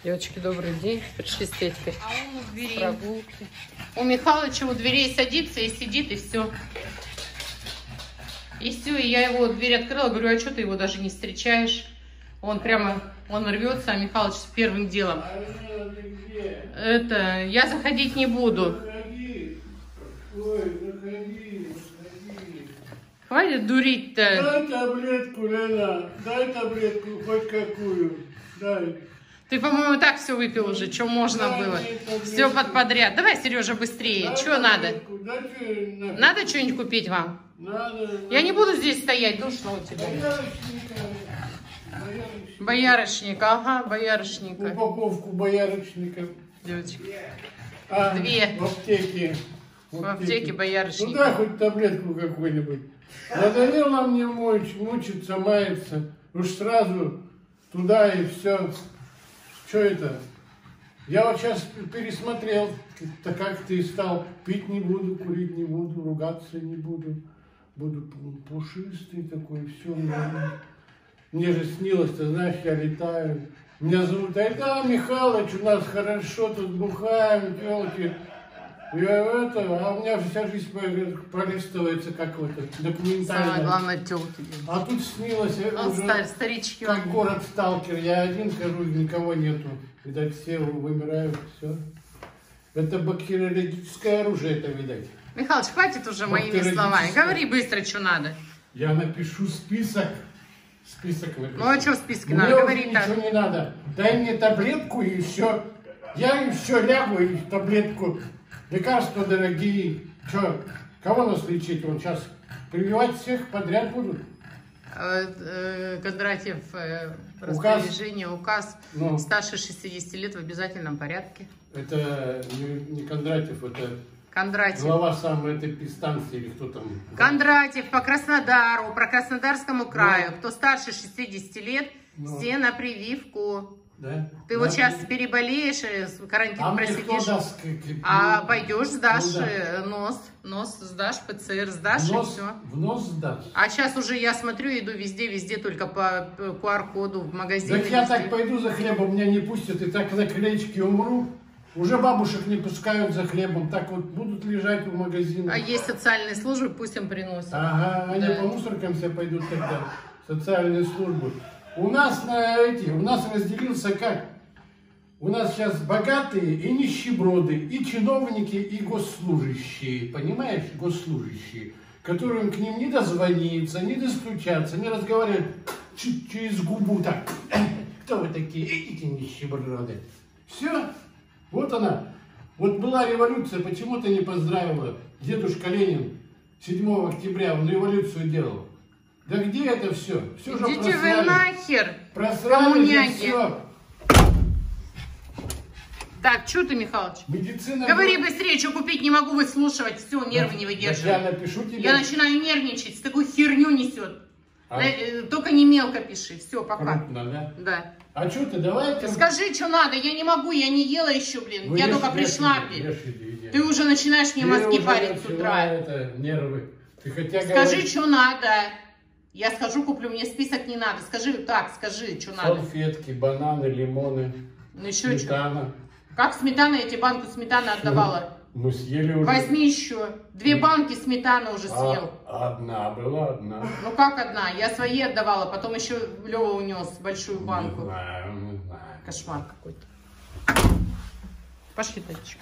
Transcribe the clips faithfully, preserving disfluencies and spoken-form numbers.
Девочки, добрый день. Пришли с Петькой. А он у двери. Прогулки. У Михалыча у дверей садится и сидит, и все. И все, и я его дверь открыла, говорю, а что ты его даже не встречаешь? Он прямо, он рвется, а Михалыч с первым делом. Это, я заходить не буду. Заходи. Ой, заходи, заходи. Хватит дурить-то. Дай таблетку, Лена, дай таблетку, хоть какую, дай. Ты, по-моему, так все выпил уже, что можно дай было. таблетку. Все под подряд. Давай, Сережа, быстрее. Дай Что надо? Дай, что, Надо что-нибудь купить вам? Надо. Я не буду здесь стоять, душно у тебя. Боярышника. Боярышника. Боярышника, ага, боярышника. Упаковку боярышника. Девочки. А, Две. В аптеке. В аптеке Ну боярышника. дай хоть таблетку какую-нибудь. Надоело мне муч, мучиться, маяться. Уж сразу туда и все. Что это? Я вот сейчас пересмотрел, так как ты стал. Пить не буду, курить не буду, ругаться не буду. Буду пушистый такой, все. Мне же снилось, ты знаешь, я летаю. Меня зовут Айда Михалыч, у нас хорошо, тут бухаем, телки. Я это, а у меня вся жизнь пролистывается, как вот это, документально. Самое главное, телки. А тут снилось, Он уже, стар, старички. как город сталкер. Я один хожу, никого нету. Видать, все вымирают, все. Это бактериологическое оружие, это видать. Михалыч, хватит уже моими словами. Говори быстро, что надо. Я напишу список. Список напишу. Ну а что в списке Мне надо? уже Говори так. ничего не надо. Дай мне таблетку и все. Я и все лягу и таблетку. Лекарства дорогие. Че, кого нас лечить? Он сейчас прививать всех подряд будут. Кондратьев, Указ. распоряжение, указ, Ну. старше шестидесяти лет в обязательном порядке. Это не, не Кондратьев, это Кондратьев. глава самой этой станции или кто там. Кондратьев по Краснодару, по Краснодарскому краю. Кто старше шестидесяти лет, Ну. все на прививку. Да? Ты Да? вот сейчас переболеешь, э, карантин А мне кто просидишь. даст? к- к- А пойдешь, сдашь Ну да. э, нос, нос сдашь, ПЦР сдашь, В и нос, все. в нос сдашь? А сейчас уже я смотрю, иду везде, везде только по ку ар коду в магазине. Так я везде. так пойду за хлебом, меня не пустят, и так на клеечке умру. Уже бабушек не пускают за хлебом, так вот будут лежать в магазине. А есть социальные службы, пусть им приносят. Ага, они Да. по мусоркам все пойдут тогда, социальные службы. У нас на эти, у нас разделился как? У нас сейчас богатые и нищеброды, и чиновники, и госслужащие, понимаешь, госслужащие, которым к ним не дозвониться, не достучаться, не разговаривать ч- через губу так. Кто вы такие? Эти нищеброды. Все, вот она. Вот была революция, почему ты не поздравила? Дедушка Ленин седьмого октября, он революцию делал. Да где это все? Все же Идите вы просрали. нахер, Просрали коммуняки. все. Так, что ты, Михалыч? Медицина... Говори быстрее, что купить не могу выслушивать. Все, нервы не Так выдерживаю. я напишу тебе. Я начинаю нервничать, с такой херню несет. А? Э, Только не мелко пиши. Все, пока. Крупно, да? Да. А что ты, давай ты... Скажи, что надо. Я не могу, я не ела еще, блин. Ну, я ешь, только ешь, пришла, ешь, блин. ешь, иди, иди. Ты уже начинаешь мне Ты мозги уже парить с начала утра. Это, нервы. Ты хотя Скажи, говоришь, что надо. Я схожу, куплю, мне список не надо. Скажи так, скажи, что надо. салфетки, бананы, лимоны, Ну еще что? сметана. Как сметана, я тебе банку сметаны отдавала. Мы съели уже. Возьми еще. Две банки сметаны уже съел. А, одна была, одна. Ну как одна? Я свои отдавала, потом еще Лева унес большую Не банку. знаю, не знаю. Кошмар какой-то. Пошли, Татечка.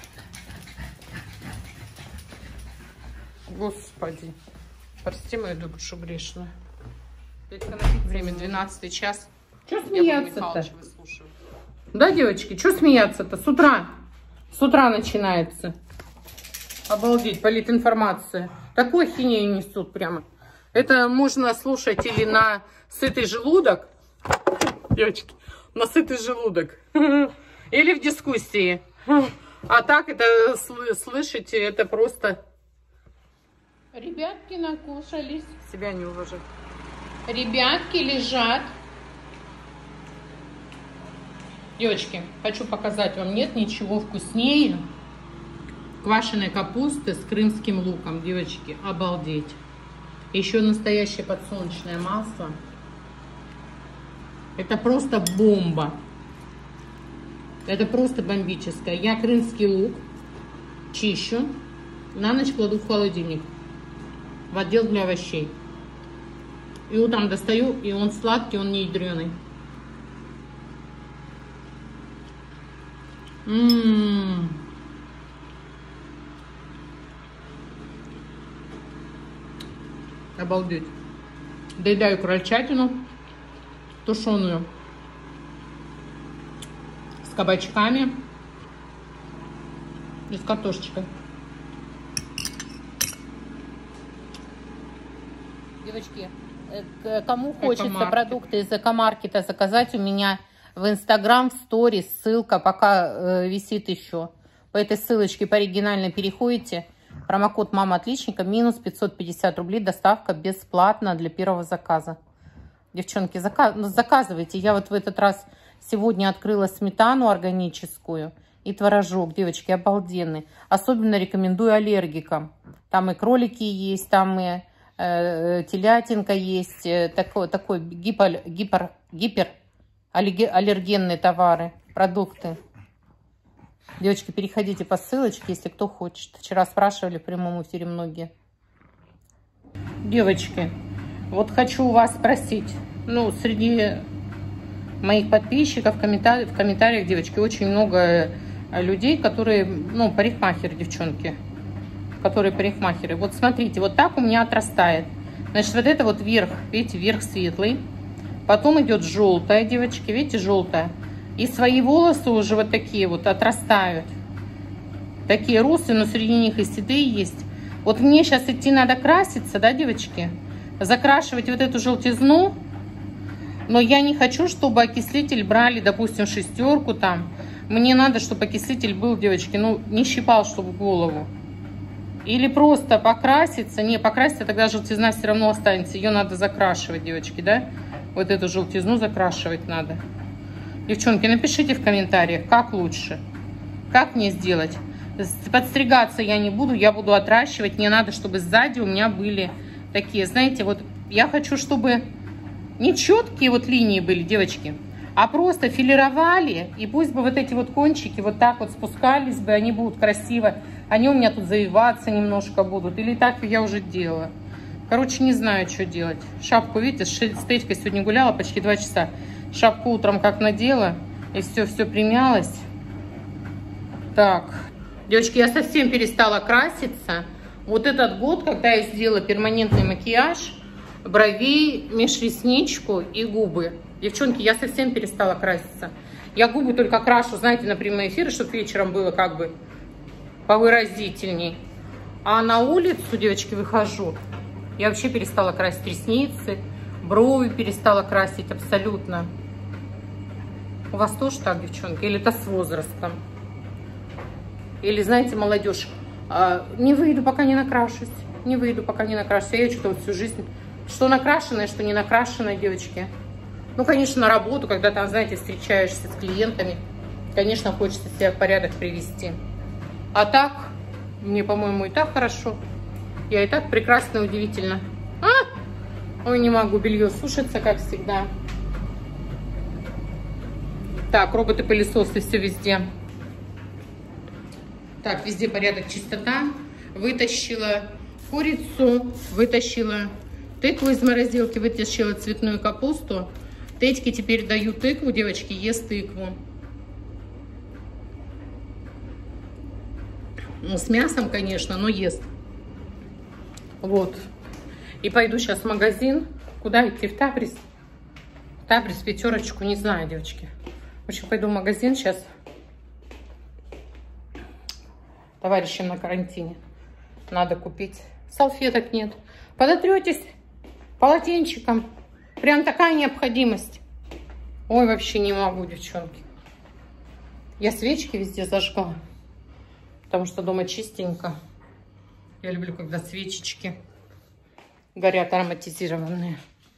Господи. Прости мою душу грешную. Время двенадцатый час. Че смеяться-то? Да, девочки, что смеяться-то? С утра. С утра начинается. Обалдеть, политинформация. Такую хинею несут прямо. Это можно слушать или на сытый желудок. Девочки, на сытый желудок. Или в дискуссии. А так это слышите, это просто... Ребятки накушались. Себя не уважать. Ребятки лежат. Девочки, хочу показать вам, нет ничего вкуснее квашеной капусты с крымским луком. Девочки, обалдеть. Еще настоящее подсолнечное масло. Это просто бомба. Это просто бомбическое. Я крымский лук чищу, на ночь кладу в холодильник, в отдел для овощей. И утром достаю, и он сладкий, он не ядреный. Ммм. Обалдеть. Доедаю крольчатину тушеную с кабачками и с картошечкой. Девочки, кому хочется продукты из экомаркета заказать, у меня в Инстаграм, в сторис ссылка пока э, висит еще. По этой ссылочке по оригинально переходите. Промокод «Мама отличника» минус пятьсот пятьдесят рублей. Доставка бесплатна для первого заказа. Девчонки, заказ, заказывайте. Я вот в этот раз сегодня открыла сметану органическую и творожок. Девочки, обалденный. Особенно рекомендую аллергикам. Там и кролики есть, там и э, телятинка есть. Э, такой, такой гипер, гипер, гипер аллергенные товары, продукты. Девочки, переходите по ссылочке, если кто хочет. Вчера спрашивали в прямом эфире многие. Девочки, вот хочу у вас спросить. Ну, среди моих подписчиков в комментариях, в комментариях, девочки, очень много людей, которые, ну, парикмахеры, девчонки, которые парикмахеры. Вот смотрите, вот так у меня отрастает. Значит, вот это вот верх, видите, верх светлый. Потом идет желтая, девочки, видите, желтая. И свои волосы уже вот такие вот отрастают. Такие русые, но среди них и седые есть. Вот мне сейчас идти надо краситься, да, девочки? Закрашивать вот эту желтизну. Но я не хочу, чтобы окислитель брали, допустим, шестерку там. Мне надо, чтобы окислитель был, девочки, ну, не щипал, чтобы голову. Или просто покраситься. Не, покраситься, тогда желтизна все равно останется. Ее надо закрашивать, девочки, да? Вот эту желтизну закрашивать надо. Девчонки, напишите в комментариях, как лучше. Как мне сделать? Подстригаться я не буду, я буду отращивать. Мне надо, чтобы сзади у меня были такие, знаете, вот я хочу, чтобы не четкие вот линии были, девочки, а просто филировали. И пусть бы вот эти вот кончики вот так вот спускались бы, они будут красиво. Они у меня тут завиваться немножко будут. Или так я уже делала. Короче, не знаю, что делать. Шапку, видите, с Течкой сегодня гуляла почти два часа. Шапку утром как надела, и все, все примялось. Так, девочки, я совсем перестала краситься. Вот этот год, когда я сделала перманентный макияж, бровей, межресничку и губы. Девчонки, я совсем перестала краситься. Я губы только крашу, знаете, на прямые эфиры, чтобы вечером было как бы повыразительней. А на улицу, девочки, выхожу. Я вообще перестала красить ресницы, брови перестала красить абсолютно. У вас тоже так, девчонки? Или это с возрастом? Или, знаете, молодежь, не выйду, пока не накрашусь. Не выйду, пока не накрашусь. Я что-то вот всю жизнь, что накрашенная, что не накрашенная, девочки. Ну, конечно, на работу, когда там, знаете, встречаешься с клиентами, конечно, хочется себя в порядок привести. А так, мне, по-моему, и так хорошо. Я и так прекрасно и удивительно. А? Ой, не могу, белье сушится, как всегда. Так, роботы-пылесосы, все везде. Так, везде порядок, чистота. Вытащила курицу, вытащила тыкву из морозилки, вытащила цветную капусту. Тетьке теперь даю тыкву, девочки, ест тыкву. Ну, с мясом, конечно, но ест. Вот. И пойду сейчас в магазин. Куда идти? В Табрис? В Табрис, пятерочку, не знаю, девочки. В общем, пойду в магазин сейчас. Товарищам на карантине. Надо купить. Салфеток нет. Подотретесь полотенчиком. Прям такая необходимость. Ой, вообще не могу, девчонки. Я свечки везде зажгла. Потому что дома чистенько. Я люблю, когда свечечки горят ароматизированные.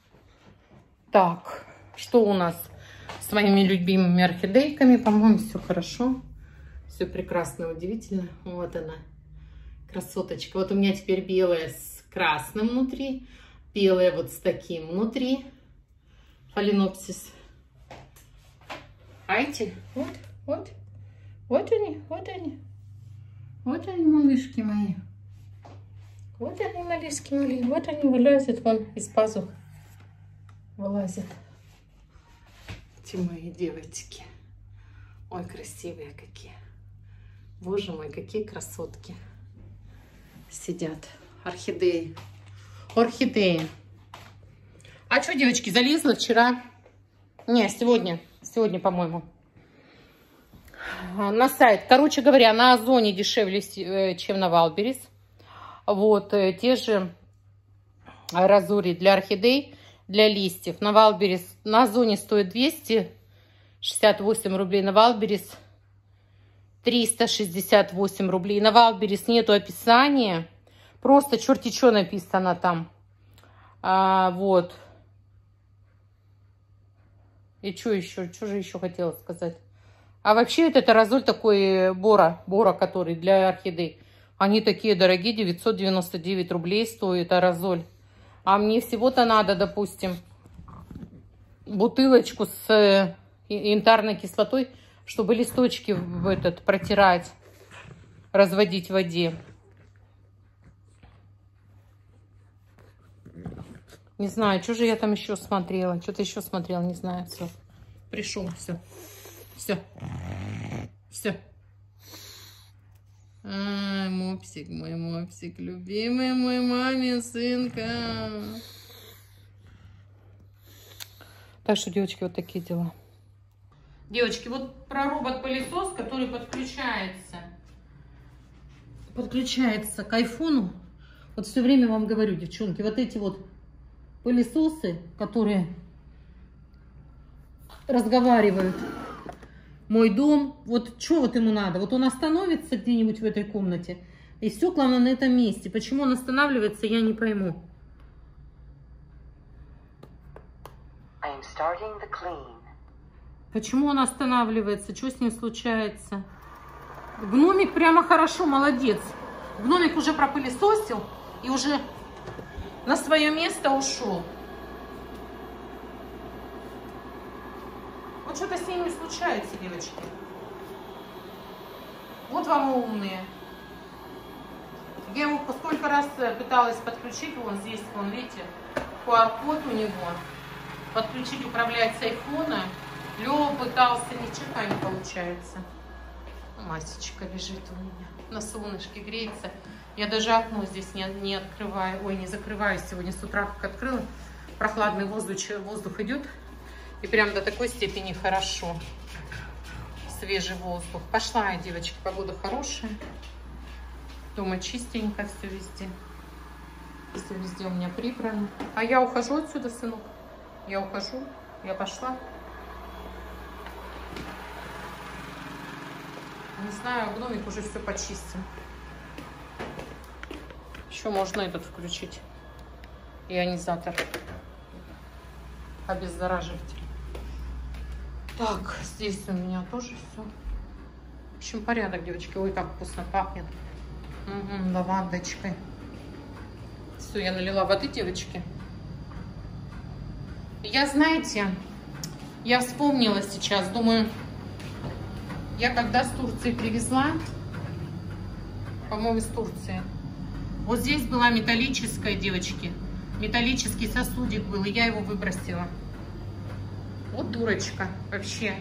Так, что у нас с моими любимыми орхидейками? По-моему, все хорошо. Все прекрасно, удивительно. Вот она, красоточка. Вот у меня теперь белая с красным внутри. Белая вот с таким внутри. Фаленопсис. А эти вот Вот. Вот они, вот они. Вот они, малышки мои. Вот они, малышки мои. Вот они вылазят вон из пазух. Вылазят. Эти мои девочки. Ой, красивые какие. Боже мой, какие красотки. Сидят. Орхидеи. Орхидеи. А что, девочки, залезла вчера? Не, сегодня. Сегодня, по-моему. На сайт. Короче говоря, на Озоне дешевле, чем на Вайлдберрис. Вот, те же разори для орхидей, для листьев. На Вайлдберрис, на Озоне стоит двести шестьдесят восемь рублей, на Вайлдберрис триста шестьдесят восемь рублей. На Вайлдберрис нету описания. Просто черти что написано там. А, вот. И что еще? Что же еще хотела сказать? А вообще этот аэрозоль такой Бора, Бора, который для орхидей. Они такие дорогие, девятьсот девяносто девять рублей стоит аэрозоль. А мне всего-то надо, допустим, бутылочку с янтарной кислотой, чтобы листочки в этот протирать, разводить в воде. Не знаю, что же я там еще смотрела. Что-то еще смотрела, не знаю. Все. Пришел, все. Все. Все. А, мопсик мой, мопсик, любимый мой мамин сынка. Так что, девочки, вот такие дела. Девочки, вот про робот-пылесос, который подключается. Подключается к айфону. Вот все время вам говорю, девчонки, вот эти вот пылесосы, которые разговаривают. Мой дом, вот что вот ему надо? Вот он остановится где-нибудь в этой комнате, и стекла на этом месте. Почему он останавливается, я не пойму. Почему он останавливается? Что с ним случается? Гномик прямо хорошо, молодец. Гномик уже пропылесосил и уже на свое место ушел. Вот что-то с ними случается, девочки. Вот вам умные. Я его сколько раз пыталась подключить. Вон здесь, вон, видите, ку ар код у него. Подключить, управлять с айфона. Лёва пытался, ничего не получается. Масечка лежит у меня. На солнышке греется. Я даже окно здесь не, не открываю. Ой, не закрываю сегодня. С утра как открыла. Прохладный воздух, воздух идет. И прям до такой степени хорошо. Свежий воздух. Пошла я, девочки, погода хорошая. Дома чистенько, все везде. Все везде у меня прибрано. А я ухожу отсюда, сынок. Я ухожу. Я пошла. Не знаю, гномик уже все почистил. Еще можно этот включить. Ионизатор. Обеззараживатель. Так, здесь у меня тоже все. В общем, порядок, девочки. Ой, как вкусно пахнет. Угу, лавандочкой. Все, я налила воды, девочки. Я, знаете, я вспомнила сейчас, думаю, я когда с Турции привезла, по-моему, из Турции, вот здесь была металлическая, девочки, металлический сосудик был, и я его выбросила. Вот дурочка вообще.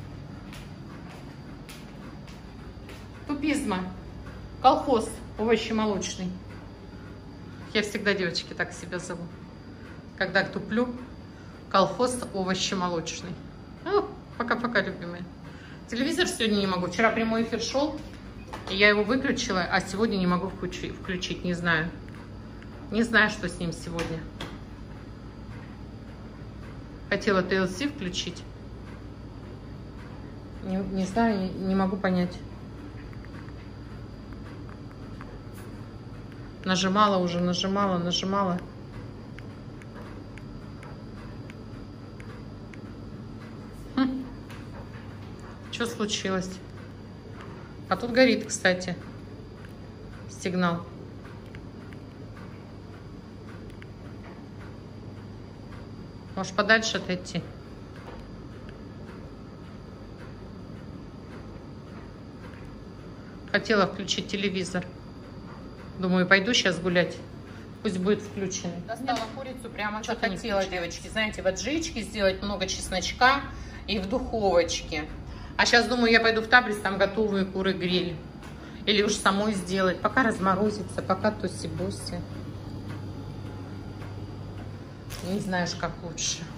Тупизма. Колхоз овощемолочный. Я всегда, девочки, так себя зову. Когда туплю, колхоз овощемолочный. Ну, пока-пока, любимые. Телевизор сегодня не могу. Вчера прямой эфир шел, и я его выключила, а сегодня не могу включить. включить. Не знаю. Не знаю, что с ним сегодня. Хотела ти эл си включить. Не, не знаю, не, не могу понять. Нажимала уже, нажимала, нажимала. Хм. Что случилось? А тут горит, кстати, сигнал. Может, подальше отойти? Хотела включить телевизор. Думаю, пойду сейчас гулять. Пусть будет включен. Достала курицу, прямо что хотела, девочки. Знаете, в аджичке сделать много чесночка и в духовочке. А сейчас, думаю, я пойду в Табрис, там готовые куры-гриль. Или уж самой сделать. Пока разморозится, пока туси-буси. Не знаешь, как лучше.